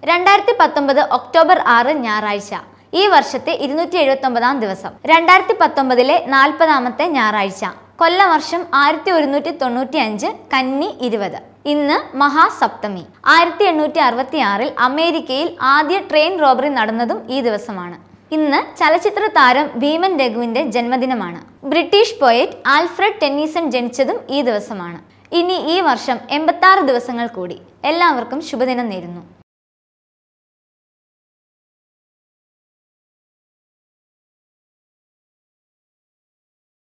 2019 October 6 ഞായറാഴ്ച. ഈ വർഷത്തെ 279 ദിവസം. 2019 40ാമത്തെ ഞായറാഴ്ച. കൊല്ലവർഷം 1195 കന്നി 20. ഇന്ന് മഹാസപ്തമി. 1866 അമേരിക്കയിൽ ആദ്യ ട്രെയിൻ റോബറി നടന്നതും ഈ ദിവസമാണ്. ഇന്ന് ചലച്ചിത്ര താരം ഭീമൻ രഘുവിന്റെ ജന്മദിനമാണ്. ബ്രിട്ടീഷ് പോയറ്റ് ആൽഫ്രഡ് ടെന്നീസൺ ജനിച്ചതും ഈ ദിവസമാണ്. ഇനി ഈ വർഷം 86 ദിവസങ്ങൾ കൂടി. എല്ലാവർക്കും ശുഭദിനം നേരുന്നു.